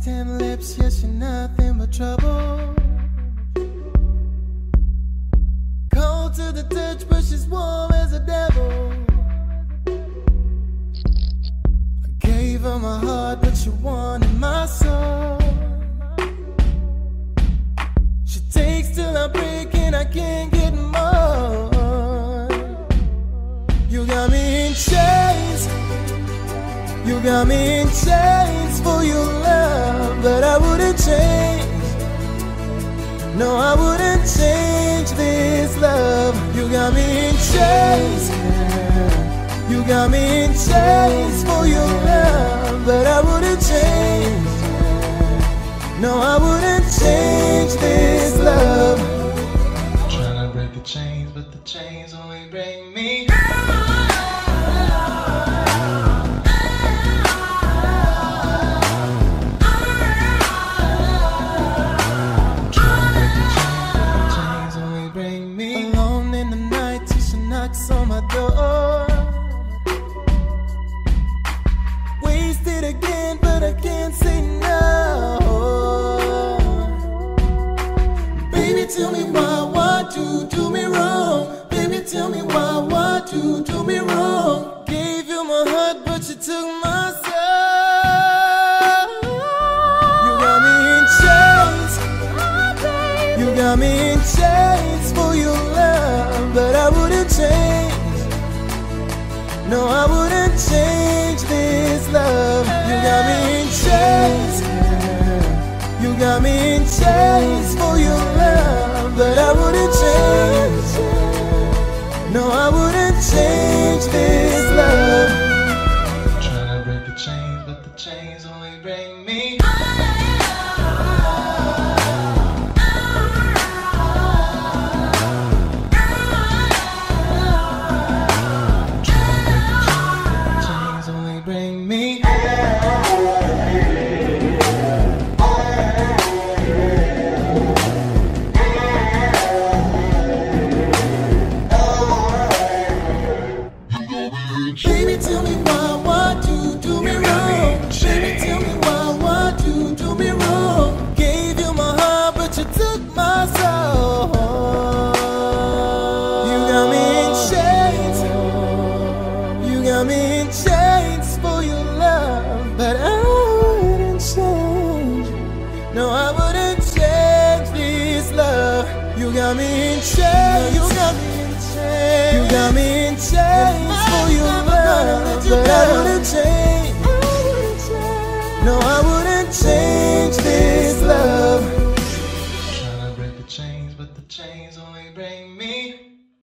10 lips, yes, you're nothing but trouble. Cold to the touch, but she's warm as a devil. I gave her my heart, but she wanted my soul. She takes till I break and I can't get more. You got me in chains. You got me in chains for your love, but I wouldn't change. No, I wouldn't change this love. You got me in chains. You got me in chains for your love, but I wouldn't change. No, I wouldn't change this love. I'm trying to break the chains, but the chains only bring me. On my door, wasted again, but I can't say no. Baby, tell me why you do me wrong? Baby, tell me why you do me wrong? Gave you my heart, but you took my soul. You got me in chains. You got me in chains for your love, but I wouldn't change. No, I wouldn't change this love. You got me in chains. You got me in chains for your love, but I wouldn't change. No, I wouldn't change this love. I'm trying to break the chains, but the chains only bring me. Baby, tell me why you do me wrong? Baby, tell me why you do me wrong? Gave you my heart, but you took my soul. You got me in chains. You got me in chains for your love, but I wouldn't change. No, I wouldn't change this love. You got me in chains. You got me in chains. You got me in chains for your love, but I wouldn't change. No, I wouldn't change this love. Trying to break the chains, but the chains only bring me.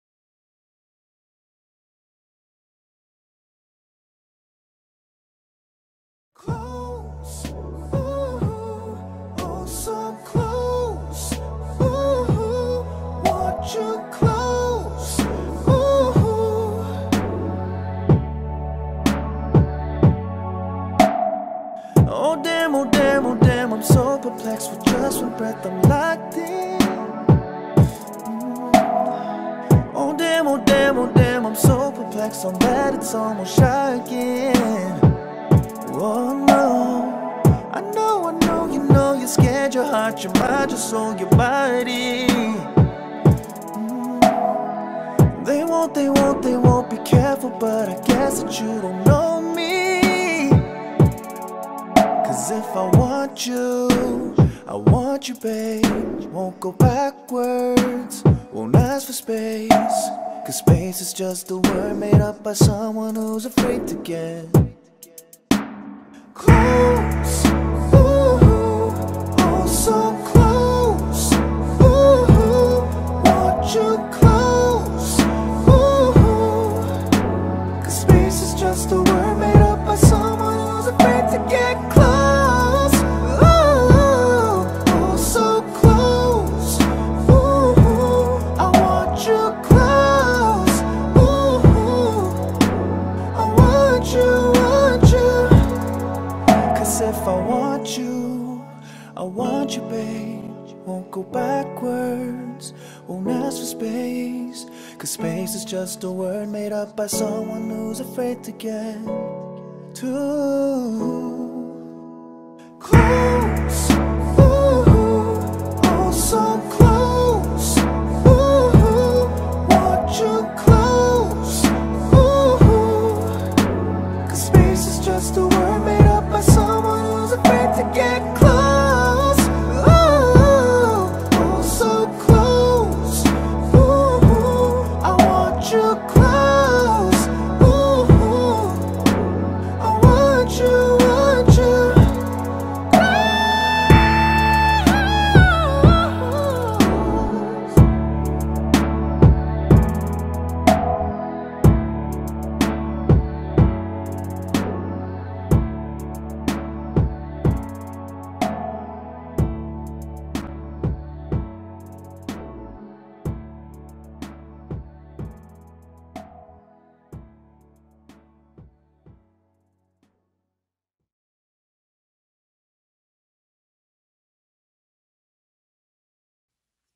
Close, ooh, oh so close, ooh, want you close, ooh. Oh damn, oh damn, oh damn, I'm so perplexed with just one breath, I'm locked in. Oh damn, oh damn, oh damn, I'm so perplexed, I'm bad, it's almost shy again. Oh no, I know, you know, you're scared, your heart, your mind, your soul, your body. They won't be careful, but I guess that you don't know me. Cause if I want you, babe. Won't go backwards, won't ask for space. Cause space is just a word made up by someone who's afraid to get close, ooh, oh so close, ooh, want you close, ooh. Cause space is just a word made up by someone who's afraid to get close, ooh, oh so close, ooh, I want you close, ooh, I want you. If I want you, babe. Won't go backwards, won't ask for space. Cause space is just a word made up by someone who's afraid to get too close.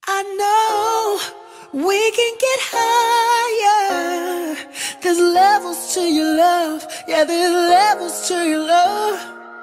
I know we can get higher. There's levels to your love. Yeah, there's levels to your love.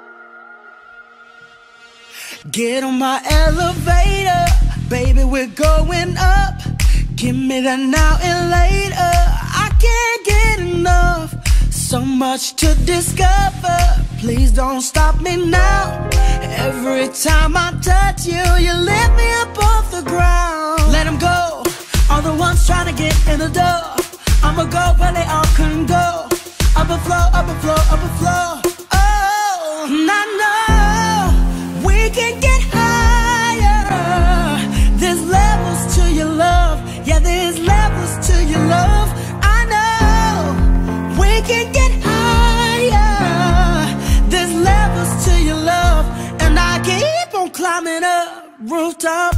Get on my elevator, baby, we're going up. Give me that now and later. I can't get enough. So much to discover. Please don't stop me now. Every time I touch you, you lift me up off the ground. Let them go, all the ones trying to get in the door. I'ma go where they all couldn't go. Up a floor, up a floor, up a floor. Oh, and I know we can get higher. There's levels to your love. Yeah, there's levels to your love. I know we can get higher. There's levels to your love, and I keep on climbing up rooftop.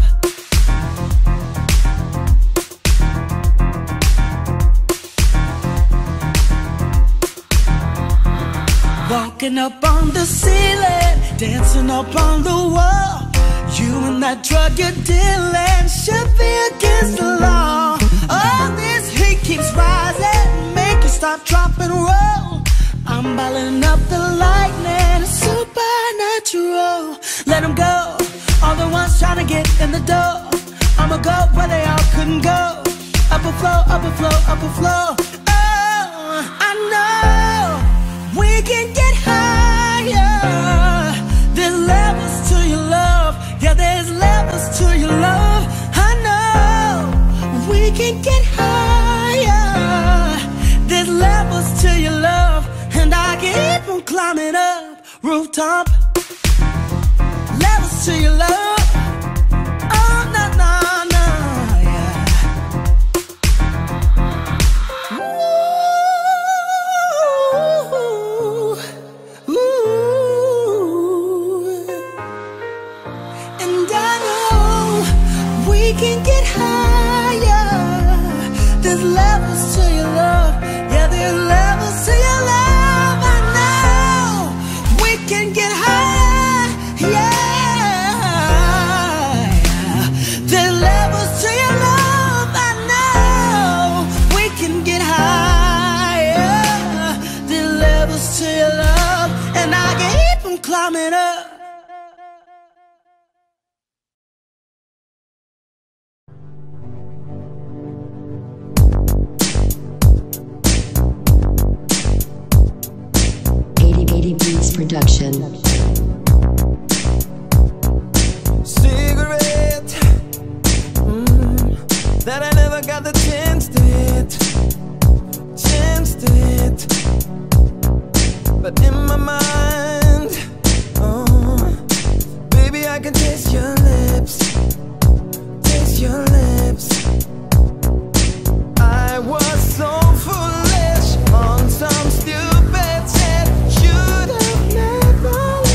Walking up on the ceiling, dancing up on the wall. You and that drug you're dealing should be against the law. All this heat keeps rising, make you stop, drop, and roll. I'm balling up the lightning, it's supernatural. Let them go, all the ones trying to get in the door. I'ma go where they all couldn't go. Up a floor, up a floor, up a floor. Oh, I know we can get higher. There's levels to your love. Yeah, there's levels to your love. I know we can get higher. There's levels to your love, and I keep on climbing up rooftop. Levels to your love. Oh, no, no, no, yeah. Ooh, ooh. And I know we can get higher. There's levels to your love. Yeah, there's levels to your love. I know we can get higher. Yeah, there's levels to your love. I know we can get higher. There's levels to your love, and I keep on climbing up. Production. Cigarette that I never got the chance to hit, but in my mind, oh, baby, I can taste your lips, I was so foolish on some stupid shit. Should have never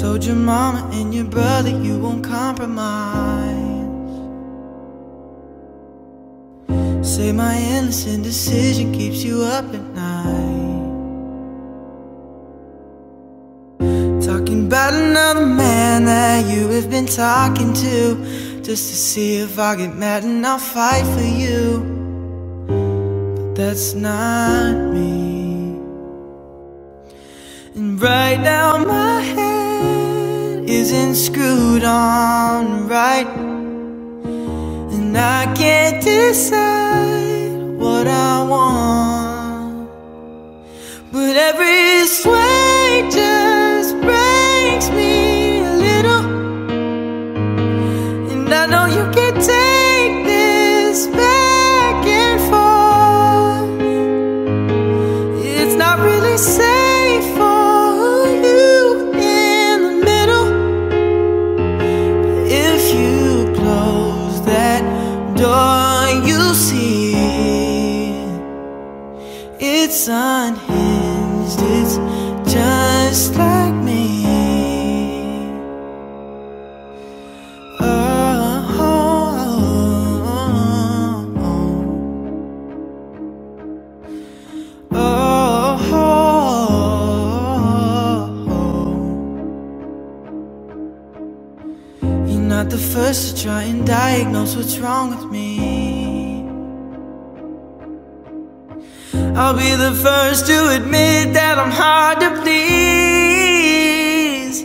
told your mama and your brother you won't compromise. Say my endless indecision keeps you up at night. Talking about another man that you have been talking to, just to see if I get mad and I'll fight for you. But that's not me. And right now my head isn't screwed on right, and I can't decide what I want. But every sway just breaks me a little, and I know you can take this back and forth. It's not really safe for you in the middle. If you close that door, you'll see it's unhinged. It's just like me. Oh, oh, oh, oh, oh. You're not the first to try and diagnose what's wrong with me. I'll be the first to admit that I'm hard to please.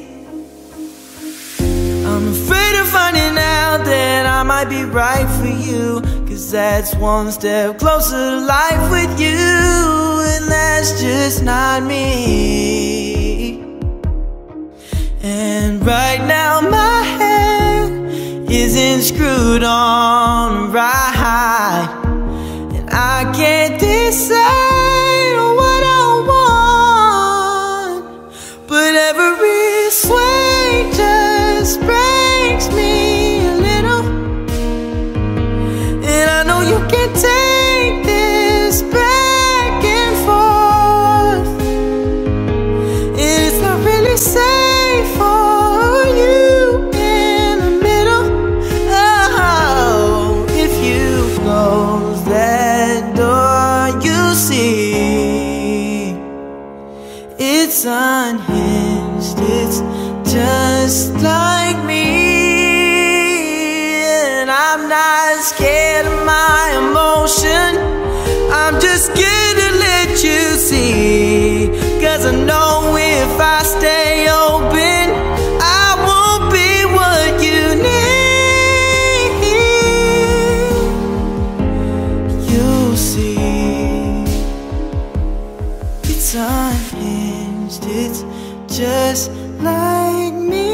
I'm afraid of finding out that I might be right for you, 'cause that's one step closer to life with you, and that's just not me. And right now my head isn't screwed on right, and I can't decide what I want. But every sway just breaks me a little, and I know you can take this back and forth. It's not really safe for you in the middle. Oh, if you close that door, you see it's unhinged. It's just like me. And I'm not scared of my emotion, I'm just scared to let you see. 'Cause I know if I stay open, I won't be what you need. You'll see it's unhinged. It's just like me.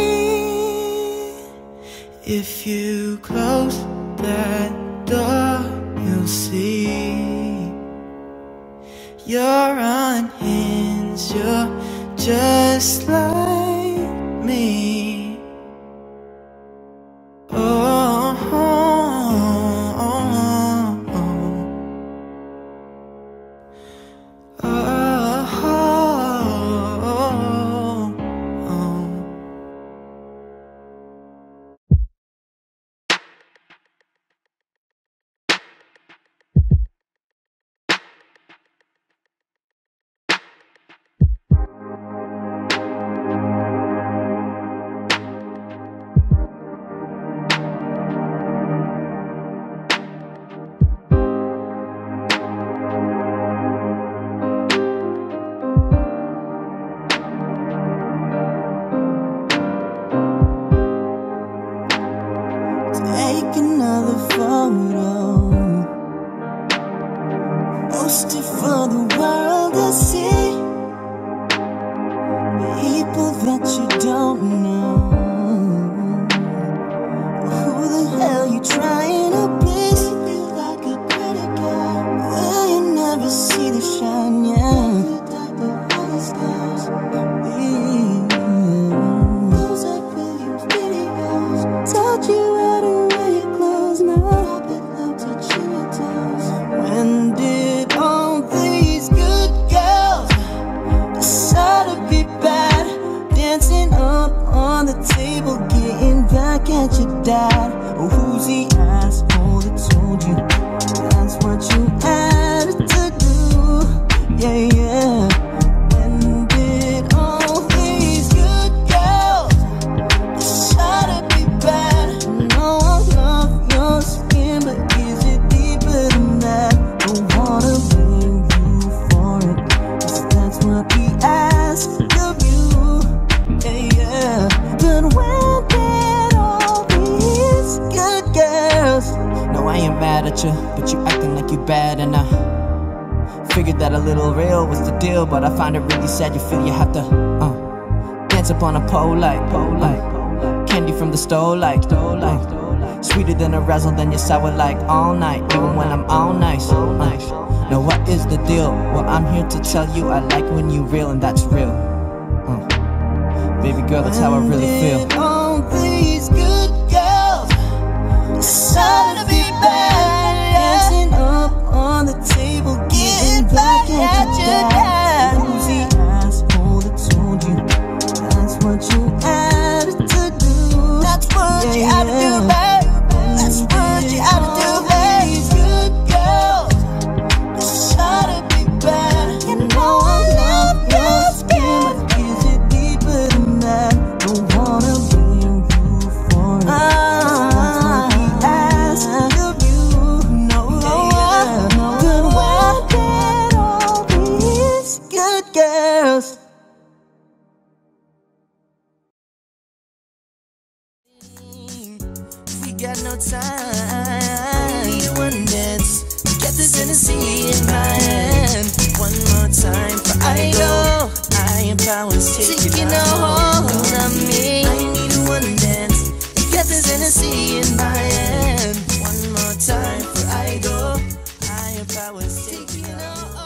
If you close that door, you'll see you're unhinged. You're just like me. Oh, oh, oh, oh, oh, oh, oh. at your dad. Oh, who's the asshole that told you that's what you had to do? Yeah, yeah. When did all these good girls decide to be bad? No, I love your skin, but is it deeper than that? Don't wanna blame you for it, 'cause that's what we ask of you. Yeah, yeah. But when did all these good girls? No, I ain't mad at you, but you acting like you bad, and I figured that a little real was the deal. But I find it really sad you feel you have to dance up on a pole like candy from the stove like sweeter than a razzle, then you're sour like all night, even when I'm all nice. Now what is the deal? Well, I'm here to tell you I like when you real, and that's real. Baby girl, that's how I really feel. All these good girls decide to be bad, dancing up on the table, getting back at your dad. Who's the asshole that told you that's what you had to do? That's what you had to do, babe. That's what you had to do, babe. These good girls decide to be bad. You know I love your skin, but is it deeper than that? Don't wanna blame you for it. That's what we ask of you. No, good. Why did all these good girls? We got no time. We need one dance. Get this Tennessee in my hand. One more time for I go. I am powers taking a hold of me. I need one dance. Get this Tennessee in my hand. One more time for I go. I am powers taking a hold.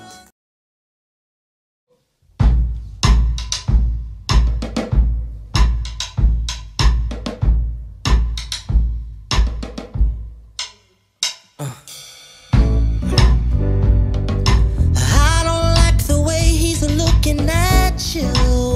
I don't like the way he's looking at you.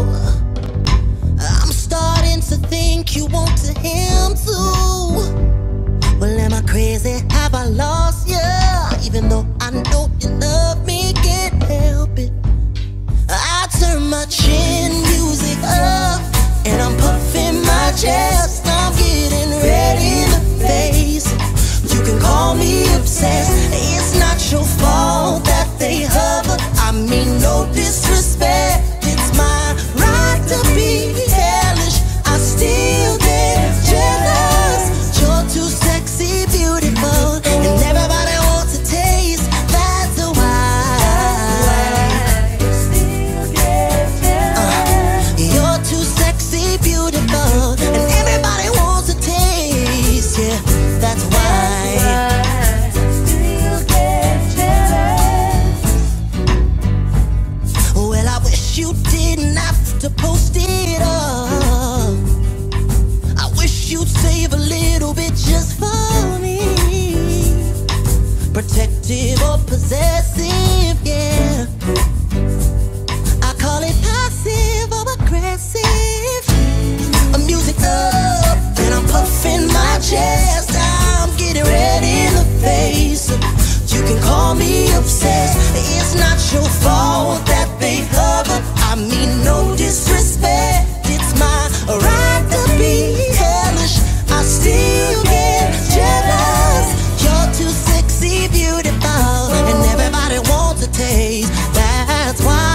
I'm starting to think you want to him too. Well, am I crazy? Have I lost you? Even though I know you love me, can't help it. I turn my chin music up, and I'm puffing my chest. I'm getting ready to face. You can call me obsessed. It's not your fault that they hover. I mean, no disrespect. It's my right to be hellish. I still get jealous. You're too sexy, beautiful, and everybody wants a taste. That's why. Still get jealous. You're too sexy, beautiful, and everybody wants a taste. Yeah, that's why. Still get jealous. Well, I wish you didn't have to post it up. I wish you'd save a little bit just for me. Protective or possessive, yeah. I call it passive or aggressive. Music up, and I'm puffing my chest. I'm getting ready to face. You can call me obsessed. It's not your fault that they hover. I mean, no disrespect. It's my right to be hellish. I still get jealous. You're too sexy, beautiful, and everybody wants a taste. That's why.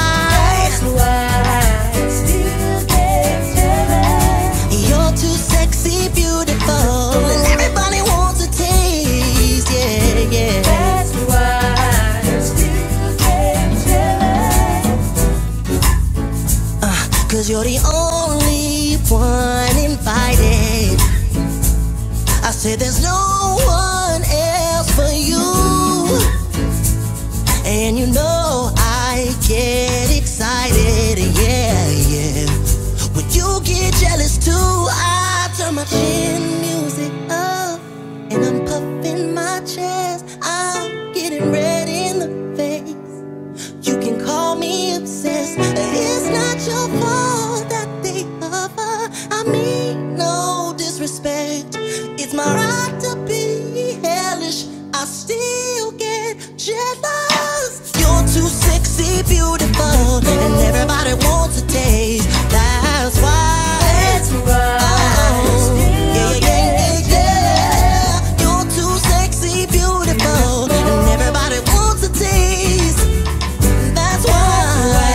Still get jealous. You're too sexy, beautiful, and everybody wants a taste. Yeah, yeah. That's why I still get jealous. 'Cause you're the only one invited. I said there's no one else for you. And you know I get excited, yeah, yeah. When you get jealous too, I turn my chin music up, and I'm puffing my chest. I'm getting red in the face. You can call me obsessed. It's not your fault that they hover. I mean, no disrespect. beautiful, and everybody wants to taste. That's why. Yeah, yeah, yeah, yeah. You're too sexy, beautiful, and everybody wants to taste. That's why.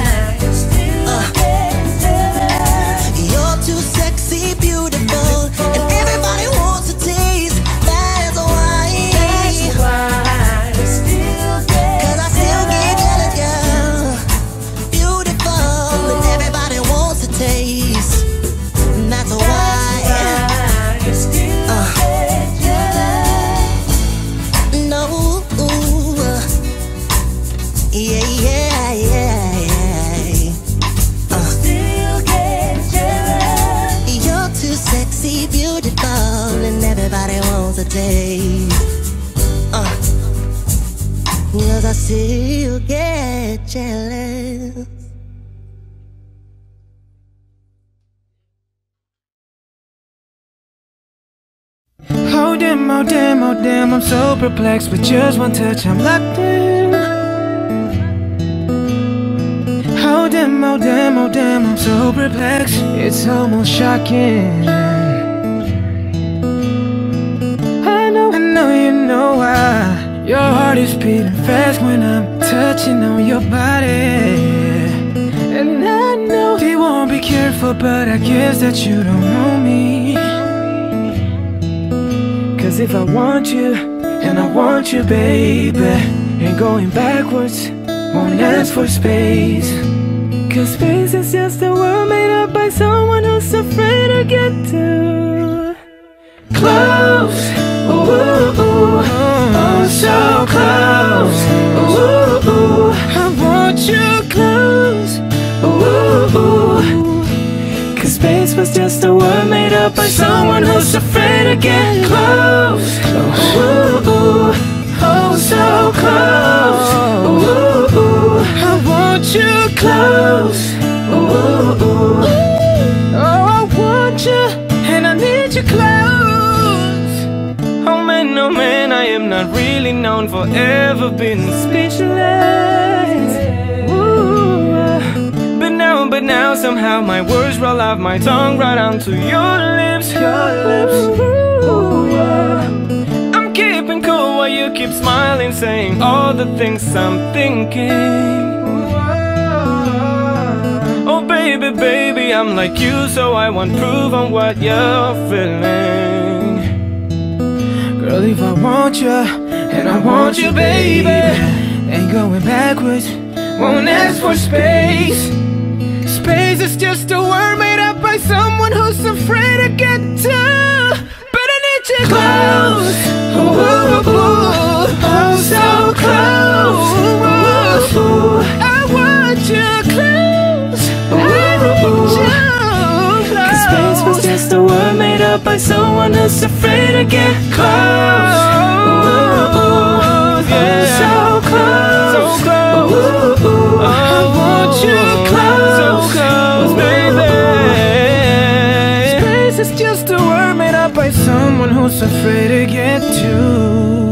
You're too sexy, beautiful, and everybody wants to taste. That's why. Cause I still get jealous, girl. Beautiful, and everybody wants to taste. That's why. No. Yeah, yeah, yeah, yeah. Still get jealous. You're too sexy, beautiful, and everybody wants a taste. Cause I still get jealous. Oh damn, oh damn, oh damn, I'm so perplexed. With just one touch I'm locked in. Oh damn, oh damn, oh damn, I'm so perplexed. It's almost shocking. I know you know why. Your heart is beating fast when I'm touching on your body. And I know they won't be careful, but I guess that you don't know me. Cause if I want you, and I want you, baby, ain't going backwards, won't ask for space. Cause space is just a world made up by someone who's afraid to get too close. Ooh, ooh, ooh. Oh, so close. Ooh, ooh. I want you close. Ooh, ooh. Cause space was just a word made up by someone who's afraid to get close. Ooh, ooh. Oh, so close. Ooh, ooh. I want you close. Ooh, ooh. Oh, I want you and I need you close. Oh man, I am not really known for ever being speechless. Ooh, but now somehow my words roll off my tongue right onto your lips, Ooh, I'm keeping cool while you keep smiling, saying all the things I'm thinking. Oh baby, I'm like you, so I want proof on what you're feeling. Girl, if I want you, and I want you, baby, ain't going backwards, won't ask for space. Space is just a word made up by someone who's afraid to get to. But I need you close. Ooh, ooh, ooh. Oh, so close. Ooh, ooh. I want you close. I need you close. Cause space was just a word made up by someone who's afraid to get close. Ooh, ooh, yeah. Oh, so close. So close. Ooh, ooh. I want you close. Space is just a word made up by someone who's afraid to get to.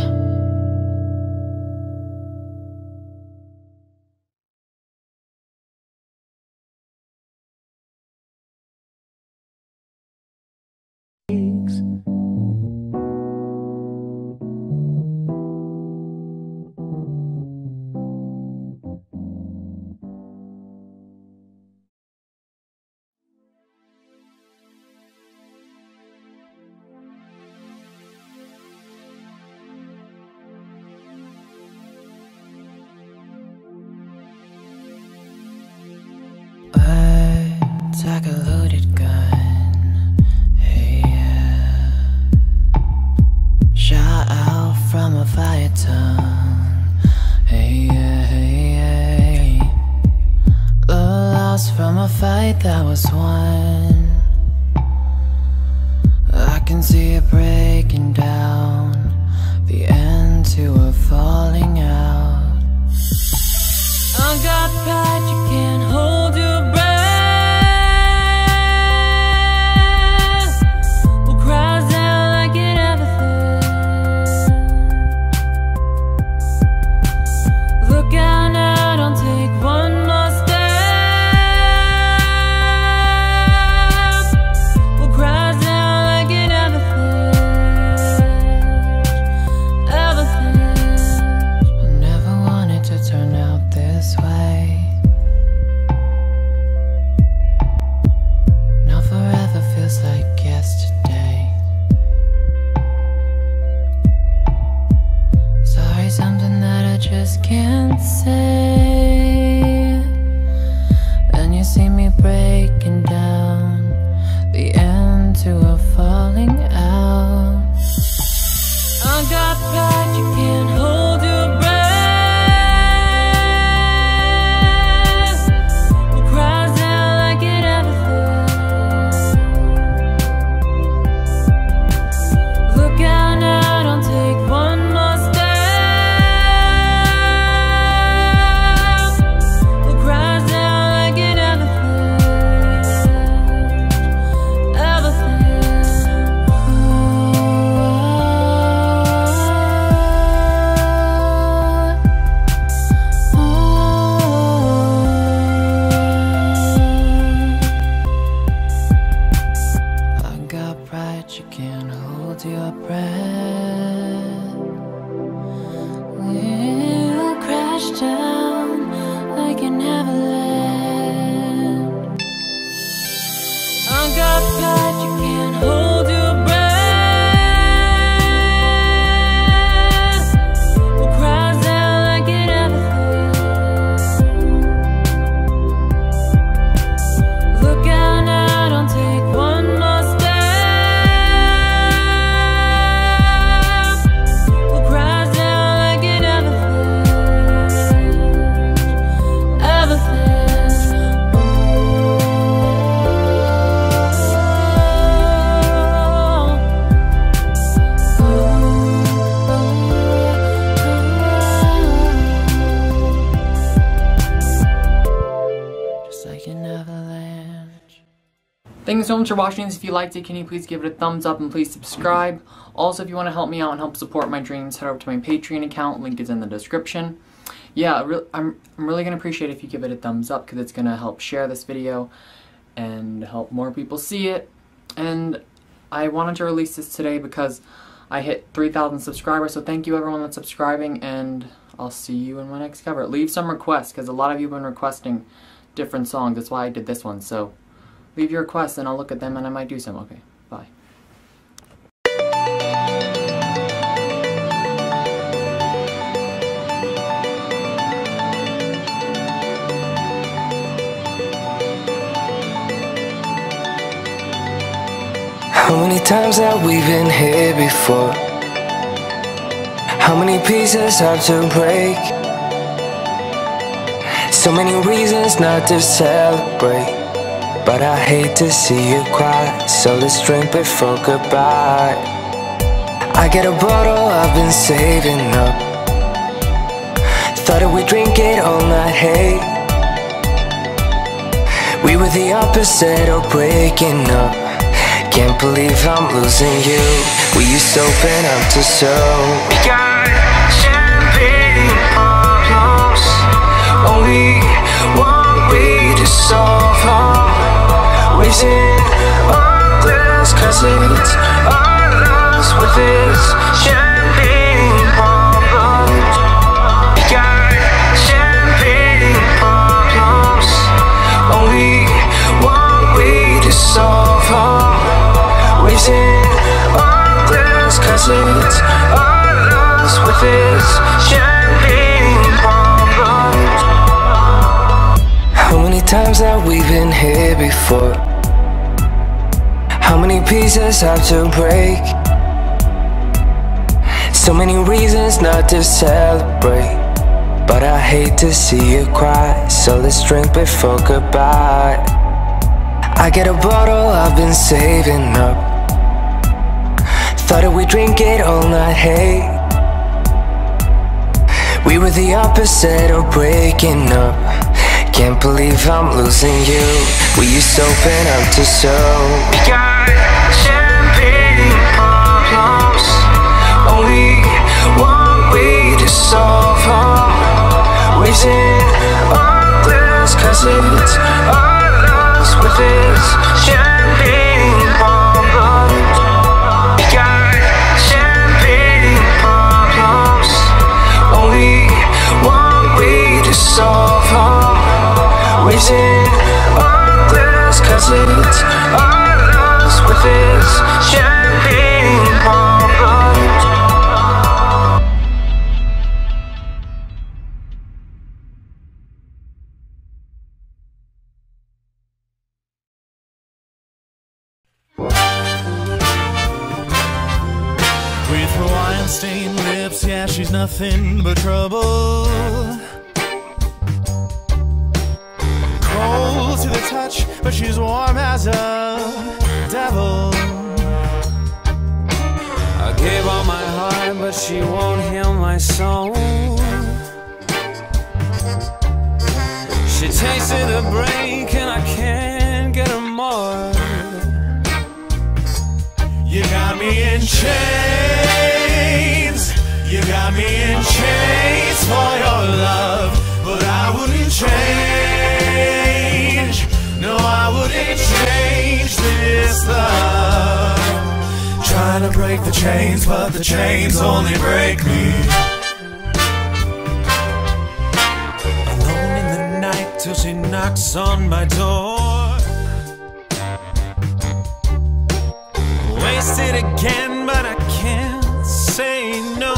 It's like a loaded gun, hey yeah. Shot out from a fire tongue, hey yeah, hey yeah. Lost from a fight that was won. I can see it breaking down, the end to a falling out. I got pride, you can't hold your breath. Look out on breaking down, the end to a falling out. I got pride, you can't hold your breath. Who cries out like it ever failed? Look out now, don't take one more step. Who cries out like it ever failed? Ever you can't hold your breath. We'll crash down like an avalanche. I got pride, you can't hold your breath. Who cries out like it ever failed? Look out now, don't take one more step. Like an avalanche. Thank you so much for watching this. If you liked it, can you please give it a thumbs up and please subscribe. Also, if you want to help me out and help support my dreams, head over to my Patreon account. Link is in the description. Yeah, I'm really going to appreciate it if you give it a thumbs up, because it's going to help share this video and help more people see it. And I wanted to release this today because I hit 3,000 subscribers, so thank you everyone that's subscribing, and I'll see you in my next cover. Leave some requests, because a lot of you have been requesting different songs. That's why I did this one. So leave your requests and I'll look at them and I might do some. Okay, bye. How many times have we been here before? How many pieces have to break? So many reasons not to celebrate, but I hate to see you cry, so let's drink before goodbye. I get a bottle I've been saving up, thought that we'd drink it all night, hey. We were the opposite of breaking up. Can't believe I'm losing you. We used to open up to so. We got champagne problems, only one way to solve them. Raising our glass, cause it's our loves with this champagne problems. We got champagne problems, only one way to solve them. Raising our glass, cause it's our loves with this champagne problems. How many times have we been here before? How many pieces have to break? So many reasons not to celebrate, but I hate to see you cry, so let's drink before goodbye. I get a bottle I've been saving up, thought that we'd drink it all night, hey. We were the opposite of breaking up. Can't believe I'm losing you. We used to open up to so. We got champagne problems, only one way to solve them. Raising our glass, cause it's our loves with this champagne problems. We got champagne problems, only one way to solve them. Raising our glass, cause it's our loves with this champagne problems. stained lips, yeah, she's nothing but trouble. Cold to the touch, but she's warm as a devil. I gave all my heart, but she won't heal my soul. She tasted a break and I can't get her more. You got me in chains. You got me in chains for your love. But I wouldn't change. No, I wouldn't change this love. Trying to break the chains, but the chains only break me. Alone in the night till she knocks on my door. Wasted again, but I can't say no.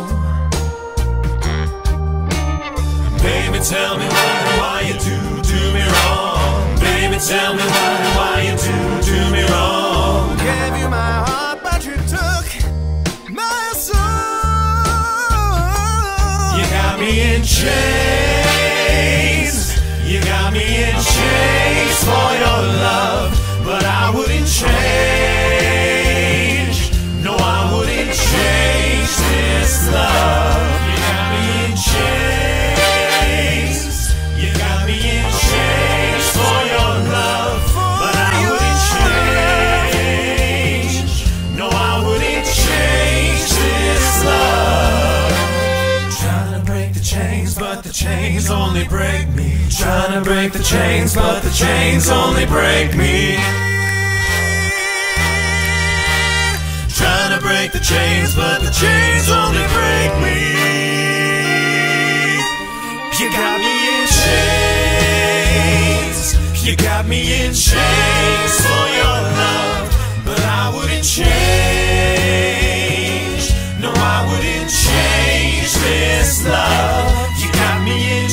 Baby, tell me why you do me wrong. Baby, tell me why you do me wrong. Gave you my heart, but you took my soul. You got me in chains. You got me in chains for your love. But I wouldn't change. No, I wouldn't change this love. You got me in chains. You got me in chains for your love. But I wouldn't change. No, I wouldn't change this love. Trying to break the chains, but the chains only break me. Trying to break the chains, but the chains only break me. Trying to break the chains, but the chains only break me. You got me in chains. You got me in chains for your love. But I wouldn't change. No, I wouldn't change this love. You got me in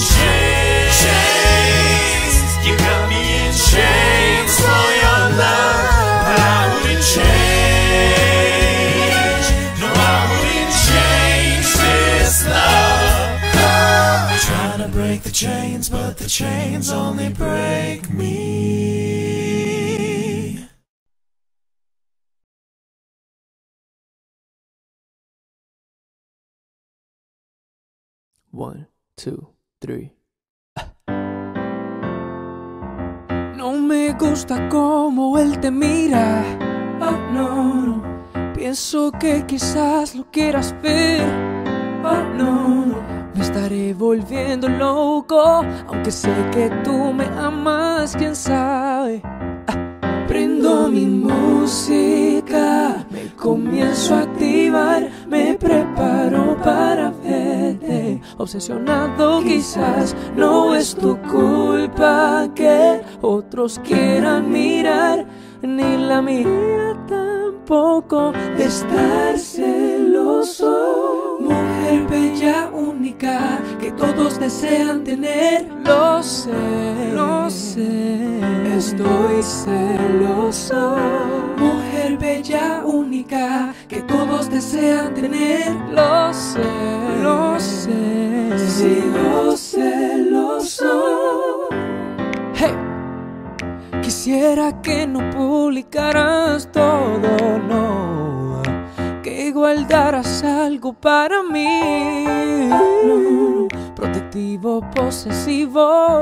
chains. You got me in chains for your love. But I wouldn't change. No, I wouldn't change this love. Trying to break the chains, but the chains only break me. One, two, three. No me gusta cómo él te mira. Oh no, pienso que quizás lo quieras ver. Oh no, me estaré volviendo loco, aunque sé que tú me amas, quién sabe. Prendo mi música, me comienzo a activar, me preparo para verte. Obsesionado quizás, no es tu culpa que otros quieran mirar, ni la mía tampoco de estar celoso. Mujer bella, única, que todos desean tener. Lo sé, estoy celoso. Mujer bella, única, que todos desean tener. Lo sé, sigo celoso. Hey, quisiera que no publicaras todo, no, que guardaras algo para mí. Protectivo, posesivo,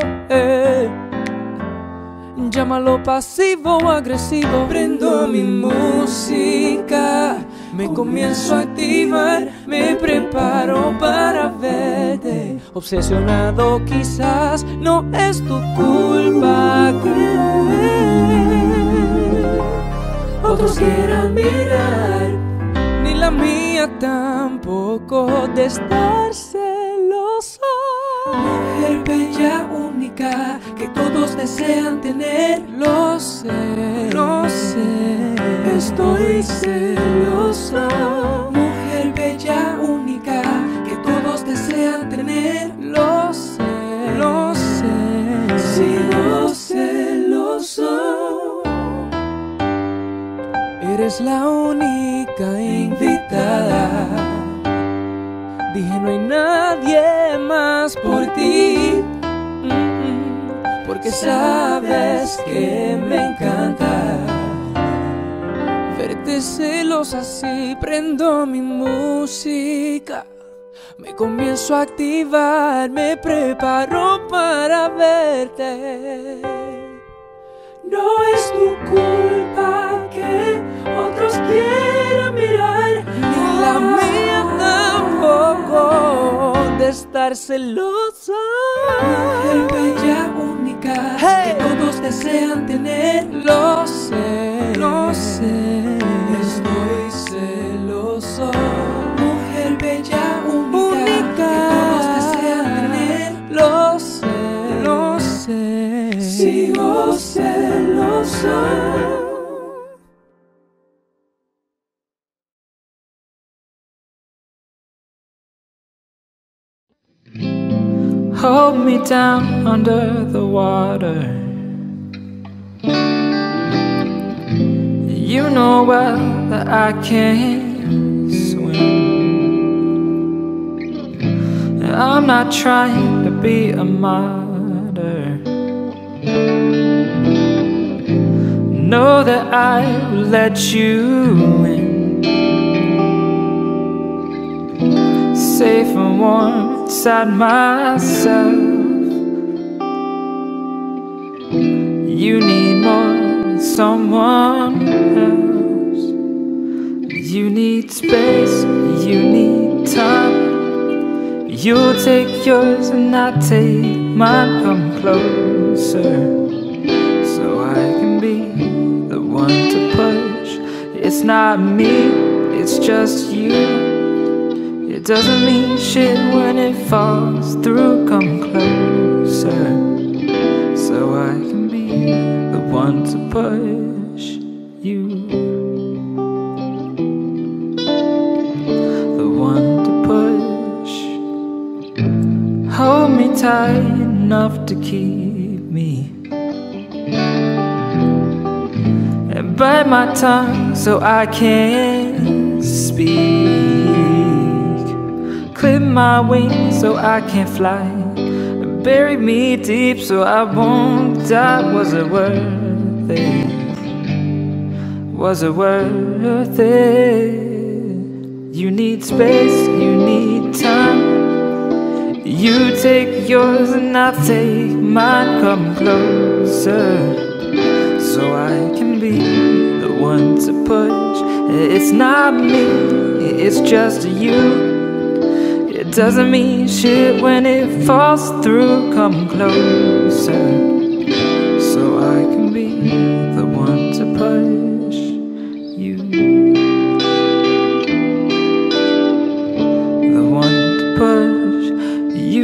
llámalo pasivo o agresivo. Prendo mi música, me comienzo a activar, me preparo para verte. Obsesionado quizás, no es tu culpa que otros quieran mirar, ni la mía tampoco de estar celoso. Mujer bella, única, que todos desean tener. Lo sé, estoy celoso. Mujer bella, única, que todos desean tener. Lo sé, sigo celoso. Eres la única invitada Dije no hay nadie más por ti, porque sabes que me encanta verte celosa así. Prendo mi música, me comienzo a activar, me preparo para verte. No es tu culpa que otros quieran mirar, ni la mía tampoco de estar celosa. Mujer bella, única, que todos desean tener. Lo sé, estoy celoso. Mujer bella, única, que todos desean tener. Lo sé, sigo celosa. Hold me down under the water. You know well that I can't swim. I'm not trying to be a martyr. Know that I will let you in, safe and warm inside myself. You need more than someone else. You need space, you need time. You'll take yours and I'll take mine. Come closer so I can be the one to push. It's not me, it's just you. It doesn't mean shit when it falls through. Come closer so I can be the one to push you. The one to push. Hold me tight enough to keep me, and bite my tongue so I can't speak. Clip my wings so I can fly. Bury me deep so I won't die. Was it worth it? Was it worth it? You need space, you need time. You take yours and I'll take mine. Come closer so I can be the one to push. It's not me, it's just you. It doesn't mean shit when it falls through. Come closer so I can be the one to push you. The one to push you.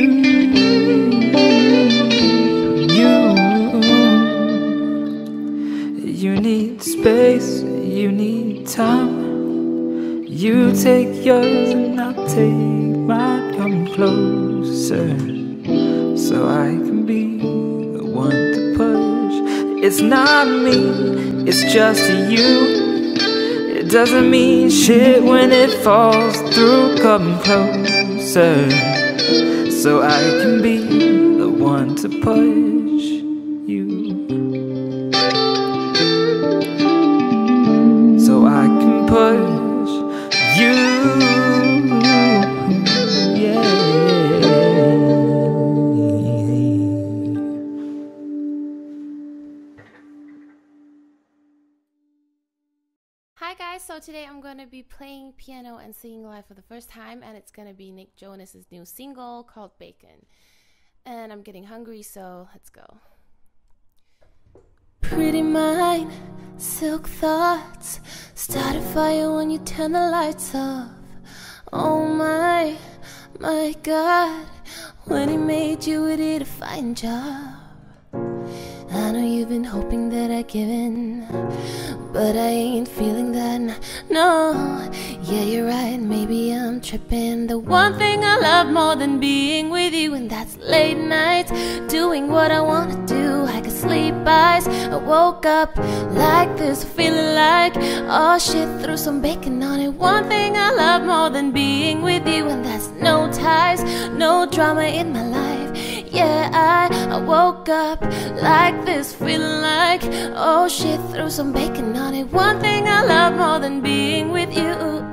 You need space, you need time. You take yours and I'll take mine. Come closer so I can be the one to push. It's not me, it's just you. It doesn't mean shit when it falls through. Come closer so I can be the one to push you. So I can push you. Hi guys, so today I'm going to be playing piano and singing live for the first time, and it's going to be Nick Jonas' new single called Bacon. And I'm getting hungry, so let's go. Pretty mind, silk thoughts, start a fire when you turn the lights off. Oh my God, when he made you, it did a fine job. I know you've been hoping that I give in, but I ain't feeling that, no. Yeah, you're right, maybe I'm tripping. The one thing I love more than being with you, and that's late nights, doing what I wanna do. I could sleep eyes, I woke up like this, feeling like, oh shit, threw some bacon on it. One thing I love more than being with you, and that's no ties, no drama in my life. Yeah, I woke up like this, feeling like, oh shit, threw some bacon on it. One thing I love more than being with you.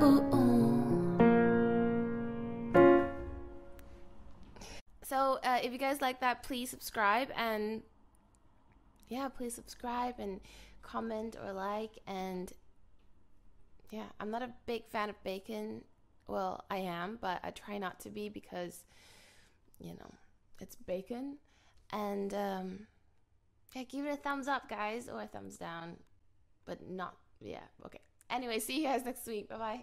So if you guys like that, please subscribe, and yeah, please subscribe and comment or like. And yeah, I'm not a big fan of bacon. Well, I am, but I try not to be because, you know, it's bacon. And yeah, give it a thumbs up, guys, or a thumbs down, but not, yeah, okay. Anyway, see you guys next week. Bye bye.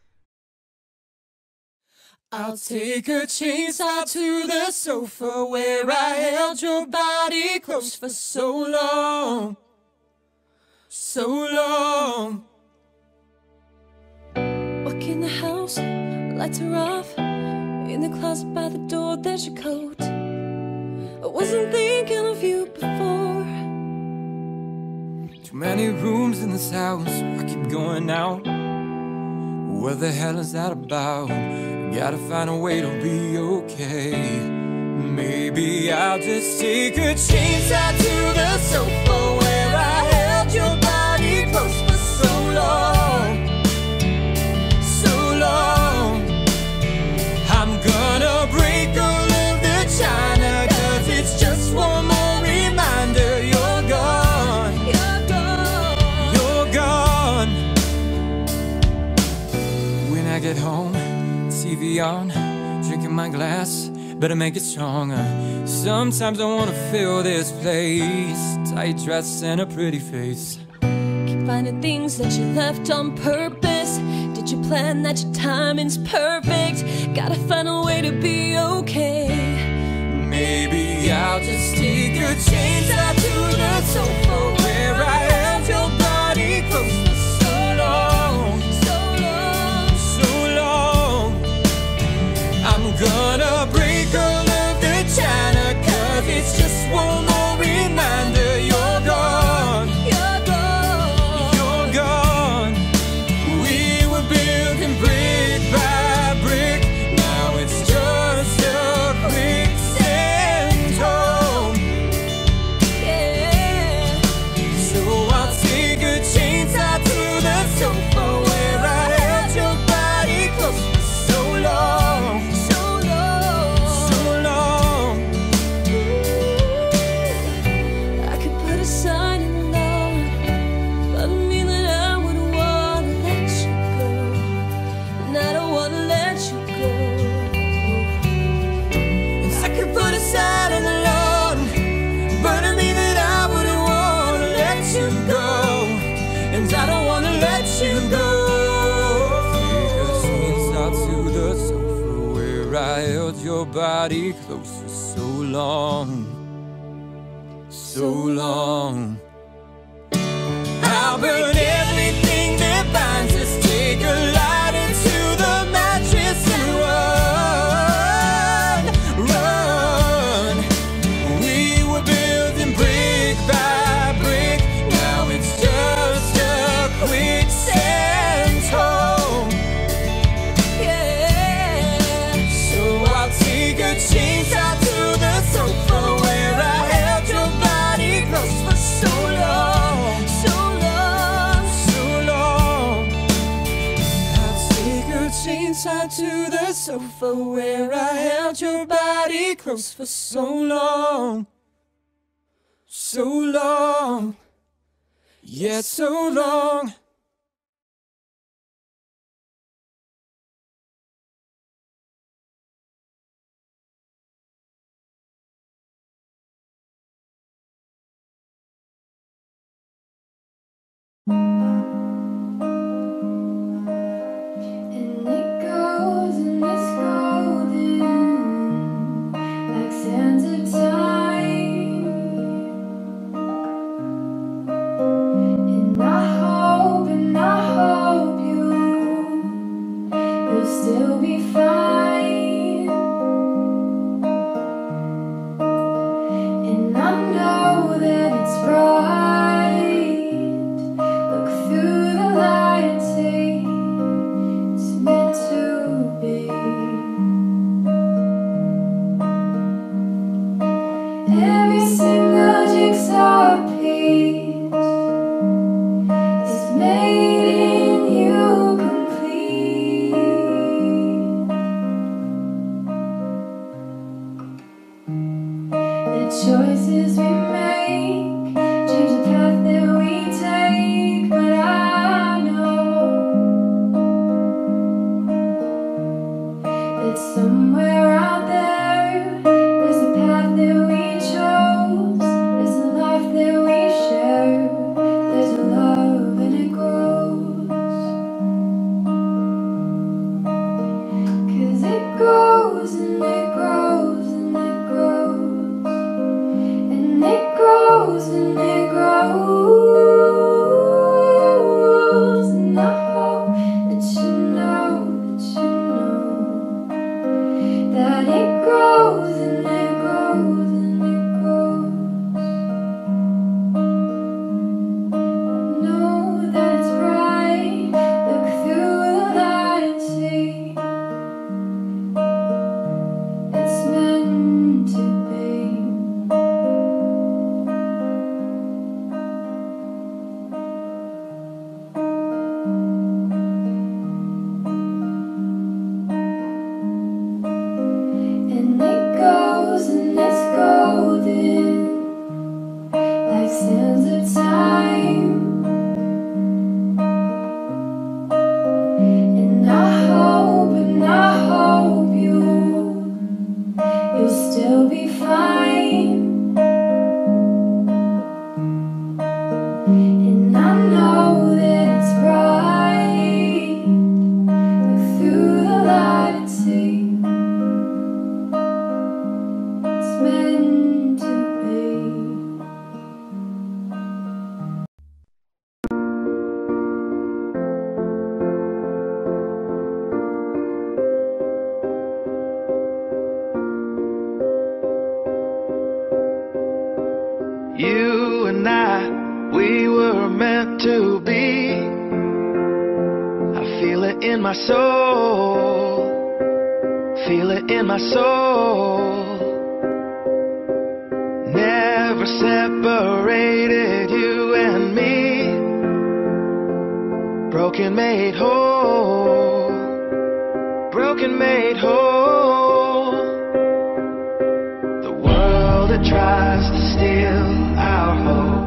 I'll take a chance out to the sofa where I held your body close for so long, so long. Walk in the house, lights are off. In the closet by the door, there's your coat. I wasn't thinking of you before. Too many rooms in this house, I keep going out. What the hell is that about? Gotta find a way to be okay. Maybe I'll just take a chance out to the sofa where I held your body close for so long, so long. I'm gonna break all of the china, 'cause it's just one more reminder you're gone, you're gone, you're gone. When I get home, TV on, drinking my glass, better make it stronger. Sometimes I wanna fill this place, tight dress and a pretty face. Keep finding things that you left on purpose. Did you plan that your timing's perfect? Gotta find a way to be okay. Maybe I'll just take a chance out to the sofa where I held your body close for so long, so long, so long. I'm gonna break all of the china, 'cause it's just one more reminder you're gone, you're gone, you're gone. We were building brick by brick, now it's just a quicksand home. Yeah. So I'll take a chance out to the sofa where I held your body close for so long, so long, so long. I could put a sign in the lawn, but I mean that I wouldn't wanna let you go, and I don't wanna let you go. I could put a sign in the lawn, but I mean that I wouldn't wanna let you go, and I don't wanna let you go. Take a chance out to the sofa where I held your body close for so long, so long. I'll burn everything that binds us, take a lighter to the mattress and run, run. We were building brick by brick, now it's just a quicksand home. Yeah. So I'll take a chance out to the sofa where I held your body close for so long, So long. so long. I'll take a chance out to the sofa where I held your body close for so long, so long, yeah, so long. And it goes and it's golden, like sands of time. to be. I feel it in my soul, feel it in my soul. Never separated you and me. Broken made whole, broken made whole. The world that tries to steal our hope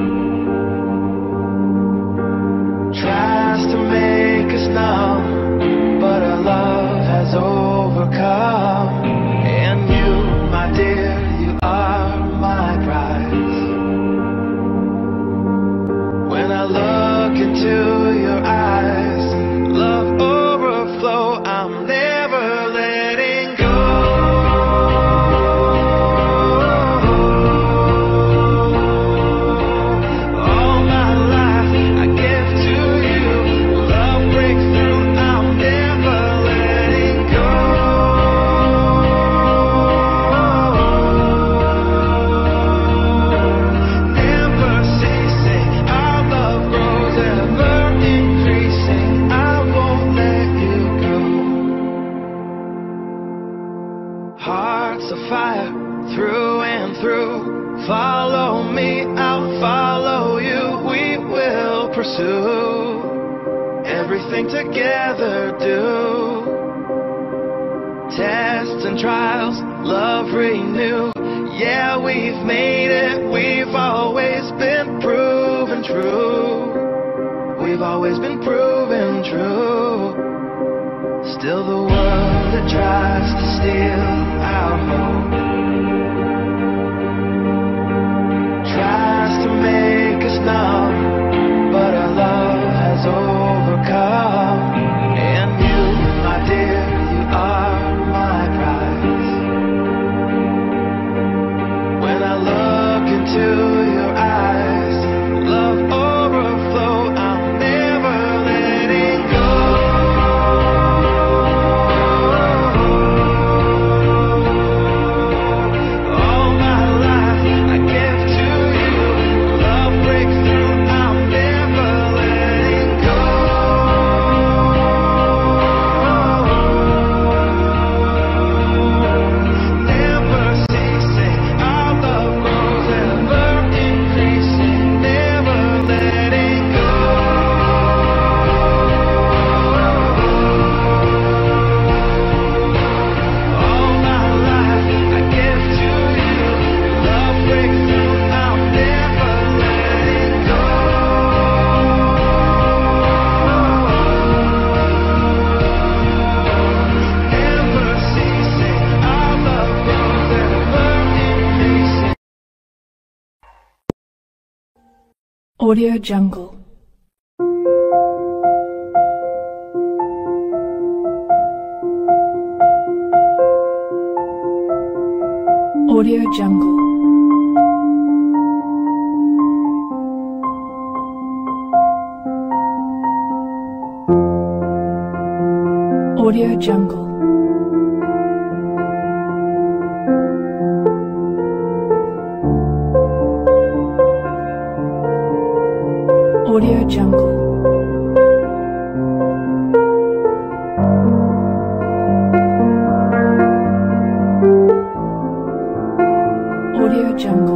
tries to make us numb, but our love has overcome. And you, my dear, you are my prize. When I look into your eyes, love overflow, I'm never letting go. All my life I give to you. Love breaks through, I'm never letting go. Never ceasing, our love grows ever increasing. I won't let you go. Hearts of fire through and through. Follow me, I'll follow you. We will pursue everything together. Do tests and trials, love renew. Yeah, we've made it. We've always been proven true. We've always been proven true. Still the world that tries to steal our hope tries to make us numb, but our love has overcome. And you, my dear, you are my prize. When I look into your eyes, love overflow, I'm never letting go. All my life I give to you. Love breaks through, I'm never letting go. Never ceasing, our love grows ever increasing. Never letting go. All my life I give to you. Love breaks through, I'm never letting go. Never ceasing, our love grows ever increasing. Audio Jungle. Audio Jungle. Audio Jungle. Audio Jungle. Audio Jungle.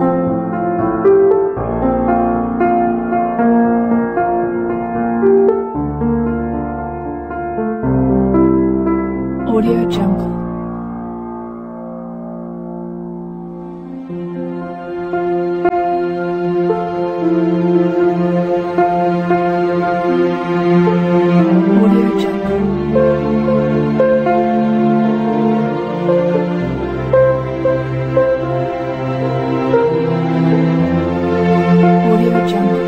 Audio Jungle. Audio Jungle. Audio Jungle.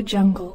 Jungle.